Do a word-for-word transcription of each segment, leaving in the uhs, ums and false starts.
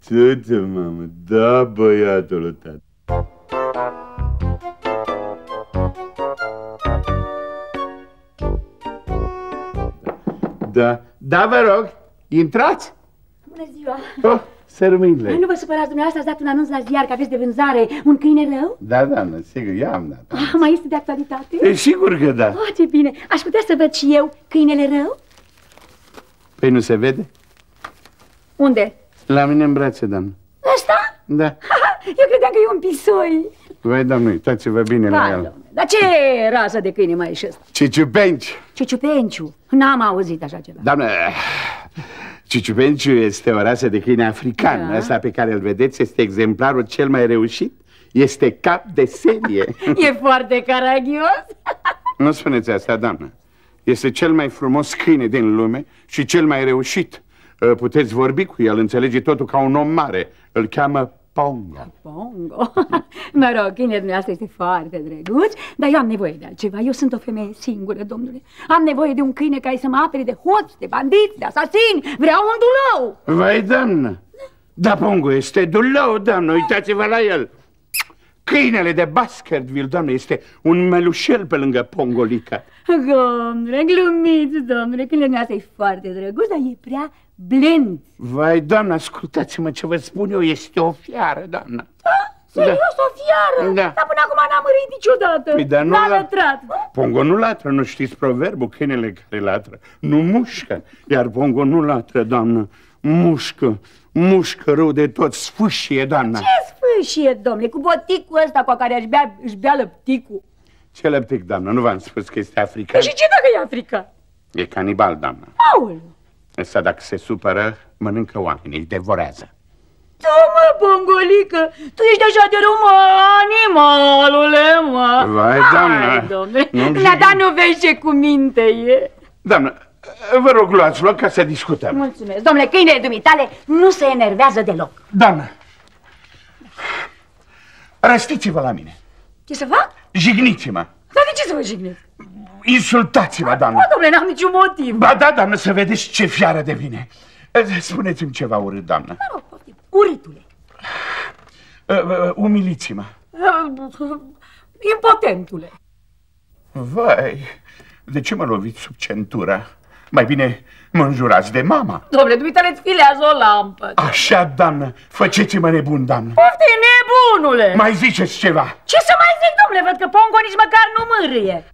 Du-te, mamă, da, băiatul tău. Da, da, vă rog, intrați. Bună ziua. Oh, sărmâinile. Nu vă supărați, dumneavoastră ați dat un anunț la ziar că aveți de vânzare un câine rău? Da, doamnă, sigur, eu am dat. Ah, mai este de actualitate? E, sigur că da. Oh, ce bine. Aș putea să văd și eu câinele rău? Păi nu se vede? Unde? La mine în brațe, doamnă. Ăsta? Da. Eu credeam că e un pisoi. Vai, doamnă, uitați-vă bine la el. Dar ce rasă de câine mai e și ăsta? Ciciupenci. Ciciupenciu. N-am auzit așa ceva. Doamnă, Ciciupenciu este o rasă de câine african. Da. Ăsta pe care îl vedeți este exemplarul cel mai reușit. Este cap de serie. E foarte caragios. Nu spuneți asta, doamnă. Este cel mai frumos câine din lume și cel mai reușit. Puteți vorbi cu el, înțelege totul ca un om mare. Îl cheamă Pongo. Pongo? Mă rog, câinele dumneavoastră este foarte drăguț, dar eu am nevoie de altceva. Eu sunt o femeie singură, domnule. Am nevoie de un câine care să mă apere de hoți, de bandiți, de asasini. Vreau un dulău. Vai, doamnă, da, Pongo este dulău, doamnă, uitați-vă la el. Câinele de Baskerville, doamne, este un melușel pe lângă Pongolica. Domnule, glumiți, domnule, câinele dumneavoastră e foarte drăguț, dar e prea blând. Vai, doamnă, ascultați-mă ce vă spun eu, este o fiară, doamnă. A? Serios, da. O fiară? Da. Dar până acum n-am mărit niciodată. Păi, dar nu n-a la... lătrat. Pongo nu latră, nu știți proverbul? Câinele care latră nu mușcă, iar Pongo nu latră, doamnă, mușcă. Mușcă rău de tot, sfâșie, doamna. Ce sfâșie, domnule? Cu boticul ăsta cu care își bea, își bea lăpticul. Ce lăptic, doamnă? Nu v-am spus că este african? Și ce dacă e african? E canibal, doamnă. Aoleu! Ăsta, dacă se supără, mănâncă oamenii, îi devorează. Da, mă, Pongolică, tu ești așa de rău, mă, animalule, mă. Vai, doamnă. Hai, domnule, nu dar nu vezi ce cu minte e. Doamnă, vă rog, luați loc ca să discutăm. Mulțumesc. Domnule, câinele dumitale nu se enervează deloc. Doamnă, răstiți-vă la mine. Ce să fac? Jigniți-mă. Dar de ce să vă jignesc? Insultați-mă, doamnă. Bă, domnule, n-am niciun motiv. Ba da, doamnă, să vedeți ce fiară devine. Spuneți-mi ceva urât, doamnă. Mă rog, poftim. Urâtule. Umiliți-mă. Impotentule. Vai, de ce mă loviți sub centura? Mai bine mă înjurați de mama. Domnule, dumitale îți filează o lampă. Așa, doamnă, faceți-mă nebun, doamnă. Poftim, nebunule. Mai ziceți ceva. Ce să mai zic, domnule? Văd că Pongo nici măcar nu mârâie.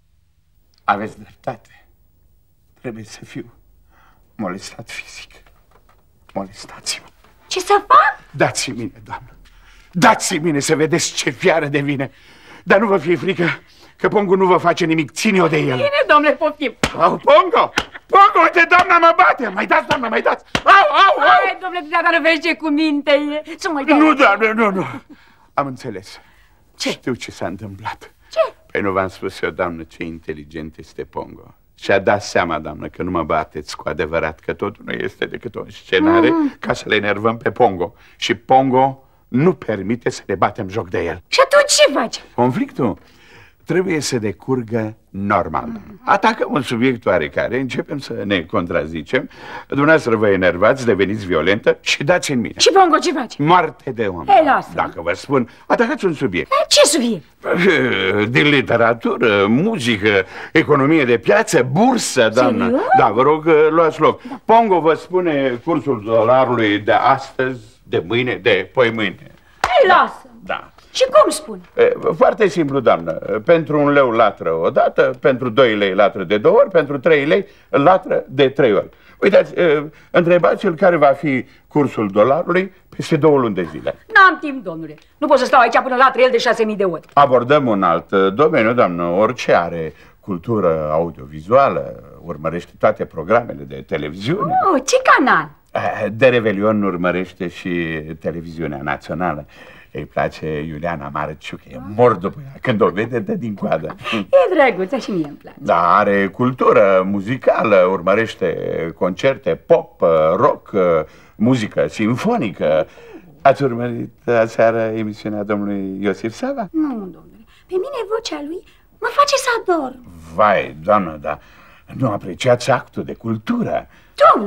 Aveți dreptate. Trebuie să fiu molestat fizic. Molestați-mă. Ce să fac? Dați-mi mine, doamnă. Dați-mi mine să vedeți ce fiară devine. Dar nu vă fie frică că Pongo nu vă face nimic. Ține-o de el. Bine, domnule, poftim. Au, Pongo! Pongo, uite, doamna mă bate! Mai dați, doamna, mai dați! Au, au, au! Hai, domnule, dacă nu vezi ce cu minte e. Să mai dau. Nu, doamne, nu, nu. Am înțeles. Ce? Știu ce s-a întâmplat. Ce? Păi nu v-am spus eu, doamnă, ce inteligent este Pongo. Și-a dat seama, doamnă, că nu mă bateți cu adevărat, că totul nu este decât o scenare mm. ca să le enervăm pe Pongo. Și Pongo nu permite să ne batem joc de el. Și atunci ce faci? Conflictul trebuie să decurgă normal. Mm. Atacăm un subiect oarecare, începem să ne contrazicem, dumneavoastră vă enervați, deveniți violentă și dați în mine. Și Pongo ce faci? Moarte de om. Ei, lasă. Dacă vă spun, atacați un subiect. Ce subiect? Din literatură, muzică, economie de piață, bursă, doamnă. Serios? Da, vă rog, luați loc. Da. Pongo vă spune cursul dolarului de astăzi, de mâine, de poi mâine. Ei, lasă. Da. Și cum spune? Foarte simplu, doamnă. Pentru un leu latră o dată, pentru doi lei latră de două ori, pentru trei lei latră de trei ori. Uitați, întrebați-l care va fi cursul dolarului peste două luni de zile. N-am timp, domnule. Nu pot să stau aici până latră el de șase mii de ori. Abordăm un alt domeniu, doamnă. Orice are cultură audiovizuală, urmărește toate programele de televiziune. Oh, ce canal? De Revelion urmărește și televiziunea națională. Îi place Iuliana Marciuc, e mor după ea. Când o vede, dă din coadă. E drăguță și mie îmi place. Da, are cultură muzicală, urmărește concerte pop, rock, muzică simfonică. Ați urmărit aseară emisiunea domnului Iosif Sava? Nu, domnule. Pe mine vocea lui mă face să ador. Vai, doamnă, dar nu apreciați actul de cultură. Domnule,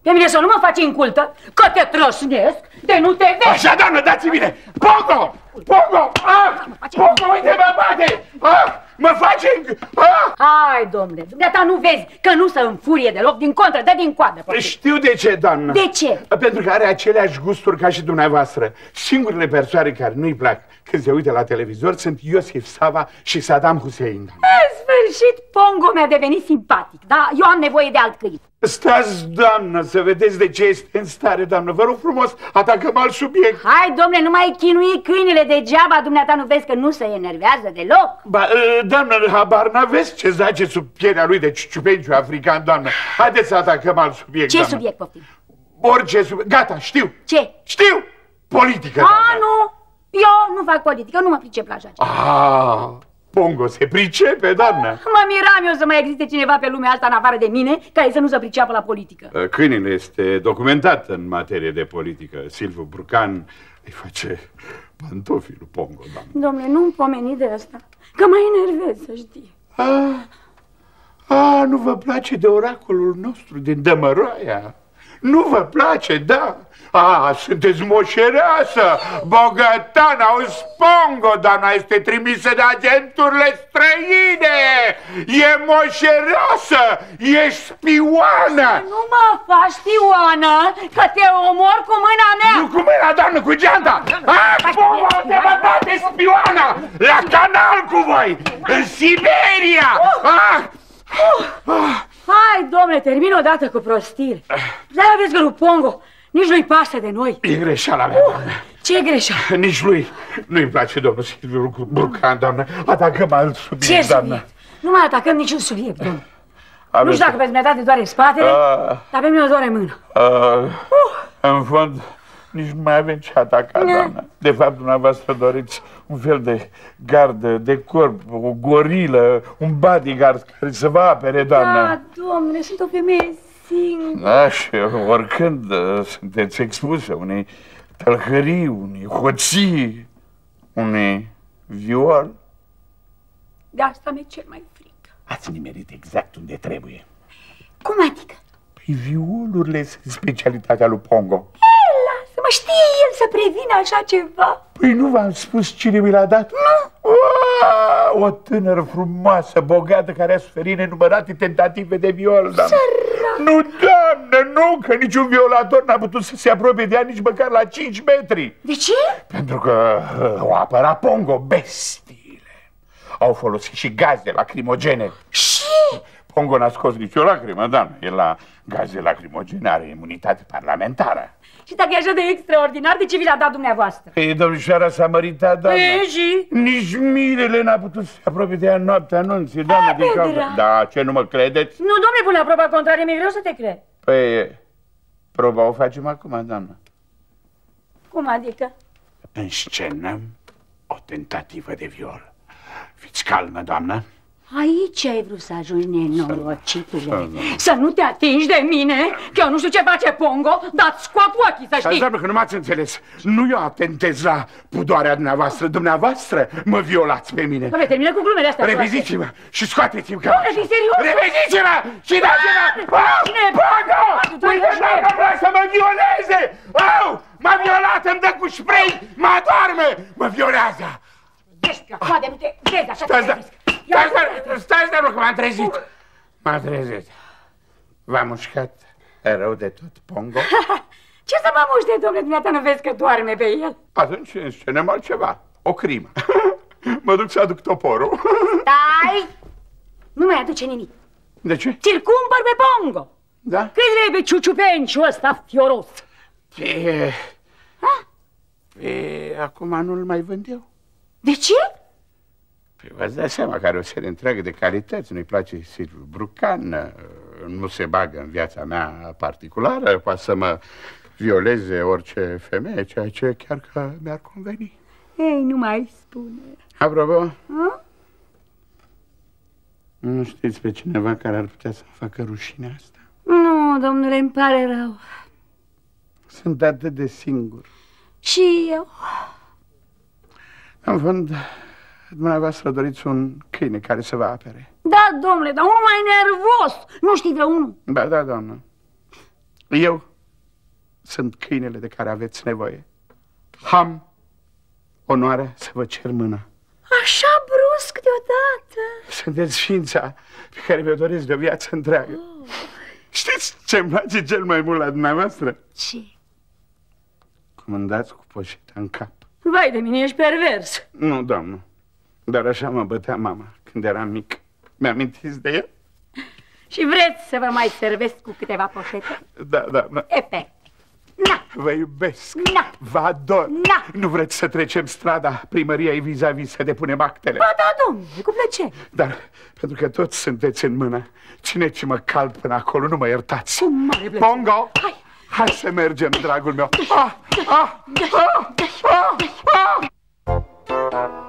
Pe mine să nu mă faci incultă, că te trăsnesc, de nu te vezi. Așa, doamnă, dați-mi-ne! Pongo! Pongo! Ah! Pongo, uite, mă bate! Ah! Mă face... Ah! Hai, domnule, dumneata nu vezi că nu se înfurie deloc, din contră, dă din coadă. Știu de ce, doamnă. De ce? Pentru că are aceleași gusturi ca și dumneavoastră. Singurele persoane care nu-i plac când se uită la televizor sunt Iosif Sava și Saddam Hussein. În sfârșit, Pongo mi-a devenit simpatic, dar eu am nevoie de alt câine. Stați, doamnă, să vedeți de ce este în stare, doamnă. Vă rog frumos, atacăm alt subiect. Hai, domnule, nu mai chinui câinele degeaba, dumneata nu vezi că nu se enervează deloc? Ba, doamnă, habar n-aveți ce zace sub pielea lui de ciupenciu african, doamnă. Haideți să atacăm alt subiect, Ce doamnă. subiect, poftim? Orice subiect. Gata, știu. Ce? Știu! Politică, A, doamnă. nu! Eu nu fac politică, nu mă pricep la așa ceva. Ah, Pongo se pricepe, doamnă. Mă miram eu să mai existe cineva pe lumea asta în afară de mine care să nu se priceapă la politică. Câinele este documentat în materie de politică. Silviu Brucan îi face pantofii lui Pongo, doamnă. Domnule, nu-mi pomeni de asta, că mă enervez, să știi. Ah, ah, nu vă place de oracolul nostru din Dămăroaia? Nu vă place, da? Ah, sunteți moșereasă, bogătană, auzi, Pongo, doamna este trimisă de agenturile străine! E moșereasă, e spioană! Nu mă faci spioană, că te omor cu mâna mea! Nu cu mâna, doamnă, cu geanta! Ah, Pongo, te vă bate spioana! La canal cu voi! În Siberia! Ah! Ah! Hai, domnule, termin odată cu prostire. Dar vezi că lui Pongo nici nu-i pasă de noi. E greșeala mea, doamnă. Ce e greșeală? Nici lui nu-i place domnul Silviu Brucan, doamnă. Atacăm alt subiect, Ce doamnă. subiect? Nu mai atacăm niciun subiect, domnule. Aveți... Nu știu dacă pe dumneata te doare spatele, uh, dar pe mine o doare mâna. Uh, uh. În fond, nici nu mai avem ce ataca, doamnă. De fapt, dumneavoastră doriți un fel de gardă de corp, o gorilă, un bodyguard care să vă apere, doamnă. Da, domnule, sunt o femeie singură. Da, și oricând uh, sunteți expusă unei tălhării, unei hoții, unei viol. De asta mi-e cel mai frică. Ați nimerit exact unde trebuie. Cum adică? Păi violurile sunt specialitatea lui Pongo. Să mă știe el să prevină așa ceva. Păi nu v-am spus cine mi l-a dat? Nu! O tânără frumoasă, bogată, care a suferit nenumărate tentative de viol, doamnă. Nu, doamnă, nu, că niciun violator n-a putut să se apropie de ea nici măcar la cinci metri. De ce? Pentru că o apăra Pongo, bestiile. Au folosit și gaze lacrimogene. Și? Pongo n-a scos nicio lacrimă, doamnă. El la gaze lacrimogene are imunitate parlamentară. Și dacă e așa de extraordinar, de ce vi l-a dat dumneavoastră? Păi, domnișoara s-a măritat, doamnă. E, și? Nici mirele n-a putut să se apropie de ea în noaptea anunții, doamnă, din cauza... Da, ce, nu mă credeți? Nu, domnule, până la proba contrarie, mi-e greu să te cred. Păi, proba o facem acum, doamnă. Cum adică? Înscenăm o tentativă de viol. Fiți calmă, doamnă. Aici ai vrut să ajungi, nenorocitule. Să nu te atingi de mine, că eu nu știu ce face Pongo, dar scot ochii, să știi. Doamnă, că nu m-ați înțeles. Nu eu atentez la pudoarea dumneavoastră. Dumneavoastră mă violați pe mine. Doamne, termină cu glumele astea. Reviziți-mă și scoateți-mi ca... Doamne, fii serios? Reviziți-mă și dați-mă! Cine? Pongo! Uite, doamnă, vrea să mă violeze! Au! M-a violat, îmi dă cu spray, mă adorme, mă violează! Ești că acum de nu te vezi așa. Stați, da, stați, da, stați, da, că m-am trezit. M-am trezit. V-a mușcat rău de tot, Pongo? Ce să mă muște, domnule, dumneata, nu vezi că doarme pe el? Atunci înscenăm altceva, o crimă. Mă duc să aduc toporul. Stai! Nu mai aduce nimic. De ce? Ți-l cumpăr pe Pongo. Da? Cât vrei pe ciuciupenciul ăsta fioros? Pe... Pe... Acum nu-l mai vând eu. De ce? Păi v-ați dat seama că are o serie întreagă de calități. Nu-i place Silviu Brucan, nu se bagă în viața mea particulară, poate să mă violeze orice femeie, ceea ce chiar că mi-ar conveni. Ei, nu mai spune. Apropo, A? nu știți pe cineva care ar putea să facă rușinea asta? Nu, domnule, îmi pare rău. Sunt atât de singur. Și eu. În fond, dumneavoastră doriți un câine care să vă apere. Da, domnule, dar unul mai nervos. Nu știi vreunul? Ba da, doamnă. Eu sunt câinele de care aveți nevoie. Am onoarea să vă cer mâna. Așa brusc deodată? Sunteți ființa pe care mi-o doresc de o viață întreagă. Oh. Știți ce-mi place cel mai mult la dumneavoastră? Ce? Cum îmi dați cu poșeta în cap. Vai de mine, ești pervers. Nu, doamnă. Dar așa mă bătea mama când eram mic. Mi-amintiți de el? Și vreți să vă mai servesc cu câteva poșete? Da, da, da. Epe. Na. Vă iubesc. Na. Vă ador. Na. Nu vreți să trecem strada primăriei vis-a-vis să depunem actele? Ba da, domnule, cu plăcere. Dar pentru că toți sunteți în mână, cine ce mă cald până acolo, nu mă iertați. Cu mare plăcere. Pongo! Hai! Hai să mergem, dragul meu. Ah! Ah! Ah! Ah! Ah!